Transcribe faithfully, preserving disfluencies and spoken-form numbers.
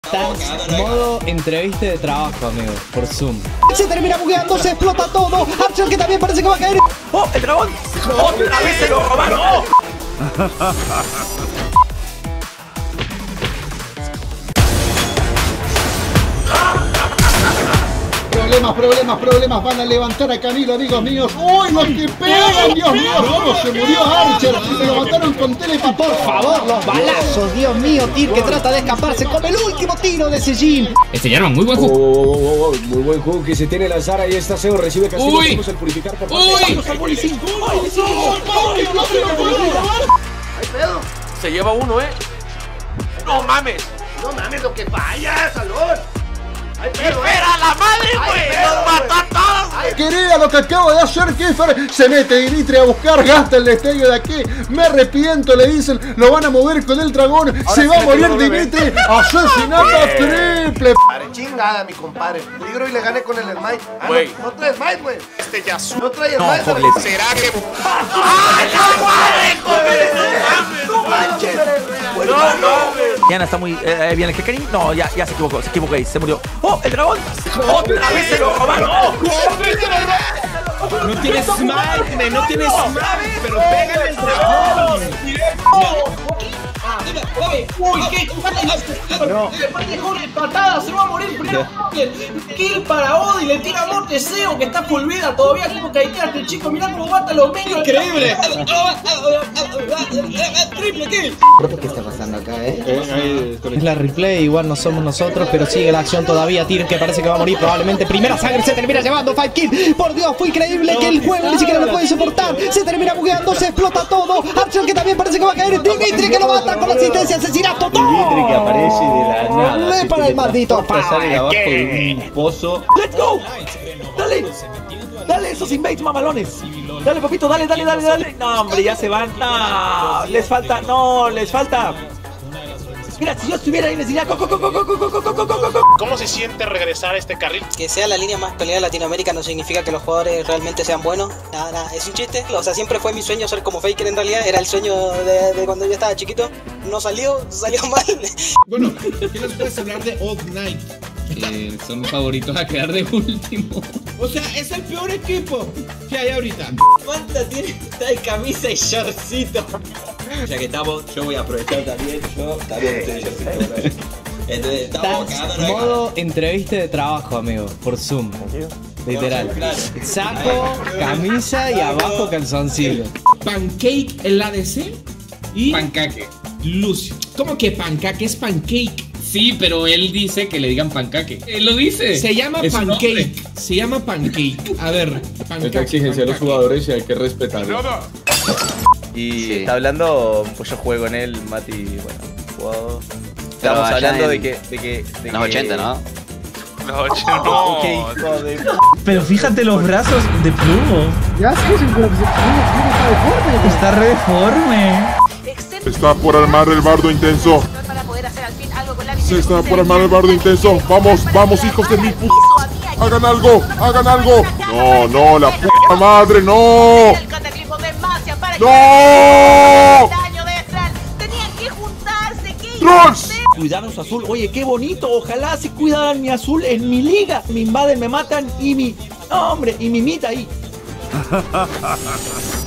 Estás modo entrevista de trabajo, amigo, por Zoom. Se termina bugueando, se explota todo. Archer que también parece que va a caer. ¡Oh, el dragón! ¡Otra vez se lo robaron! Problemas, problemas, problemas, van a levantar a Camilo, amigos míos. ¡Uy, los que pegan! ¡Dios mío! ¿Cómo se murió Archer? Se lo mataron con telepatía. Por favor, los balazos, Dios mío. Tyr que trata de escaparse con el último tiro de Sejin. Este Jarvan, muy buen Oh, hook. oh, oh, oh, muy buen hook que se tiene lanzar. Ahí está Seo, recibe castigo. Uy. Hacemos el purificar por parte Uy. de ¡Salvó Lee Sin! ¡Ay, Lee Sin! ¡Ay, pedo! Se lleva uno, ¿eh? ¡No mames! ¡No mames, lo que vaya, salón! ¡Ay, pedo! ¡Espera la madre, güey! ¡Nos mató a todos! ¡Ay, Querida, lo que acabo de hacer, Kiefer. Se mete Dimitri a buscar, gasta el destello de aquí. Me arrepiento, le dicen. Lo van a mover con el dragón. Se va a morir Dimitri. Asesinato triple. Padre, chingada, mi compadre. Peligro y le gané con el smite. Ah, Güey. no, no trae smite, güey. Este ya su... No trae No, smite. por ¿sabes? le- ¿Será que...? ¡Ay, la madre, joder! ¡No manches! ¡No mames! Diana está muy... Eh, ¿Viene el Kekari? No, ya, ya se equivocó, se equivocó ahí, se murió. ¡Oh, el dragón! ¡Otra vez se lo robaron! No tienes smite, man, no tienes smite, pero pégale el dragón. Uy, qué no. Le patada, se va a morir primero. Kill para Odi, le tira a Monteseo que está full vida todavía. Como caiteaste, chico, mirá cómo mata a los minions. Increíble. Triple kill. ¿Qué está pasando acá, eh? Es la replay, igual no somos nosotros, pero sigue la acción todavía. Tyr que parece que va a morir probablemente. Primera sangre se termina llevando five kill. Por Dios, fue increíble que el juego ni siquiera lo puede soportar. Se termina bugueando, se explota todo. Archer que también parece que va a caer. Dimitri que lo mata con la asistencia, asesinato. Dimitri que aparece de la nada. Le para el maldito Sale de abajo Pike. de un pozo. ¡Let's go! ¡Dale! ¡Dale esos invades mamalones! ¡Dale, papito, dale, dale, dale, dale! No, hombre, ya se van. No, les falta, no, les falta. Mira, si yo estuviera ahí, les diría... Co, co, co, co, co, co, co, co, co, co, co. ¿Cómo se siente regresar a este carril? Que sea la línea más peleada de Latinoamérica no significa que los jugadores realmente sean buenos. Nada, nada, es un chiste. O sea, siempre fue mi sueño ser como Faker en realidad. Era el sueño de, de cuando yo estaba chiquito. No salió, salió mal. Bueno, ¿qué nos puedes hablar de Old Knight? Eh, son favoritos a quedar de último. O sea, es el peor equipo que hay ahorita. Falta tiene esta de camisa y shortcito. Ya que estamos, yo voy a aprovechar también. Yo también estoy yo. Entonces, estamos Estás cagando. modo entrevista de trabajo, amigo, por Zoom. Literal. Saco, camisa y abajo calzoncillo. Pancake el A D C y Pancaque. Lucio. ¿Cómo que pancaque? Es pancake. Sí, pero él dice que le digan pancaque. Él lo dice. Se llama es pancake. Se llama pancake. A ver, pancake. Esta exigencia de los jugadores y hay que respetarlo. Y Sí. está hablando, pues yo juego con él, Mati, bueno, jugado. Estamos allá hablando en de que, de que, de los que- ochenta, ¿no? No, no. Ok, hijo de... Pero fíjate los brazos de Plumo. Ya sé, pero se Está re deforme. Está por armar el bardo intenso. Se está por armar el bardo intenso. Vamos, vamos, hijos de mi puta. Hagan algo, hagan algo. No, no, la puta madre, no. ¡No! ¡Trolls! Cuidaron su azul. Oye, qué bonito. Ojalá se cuidaran mi azul en mi liga. Me invaden, me matan y mi... No, hombre, y mi mita ahí.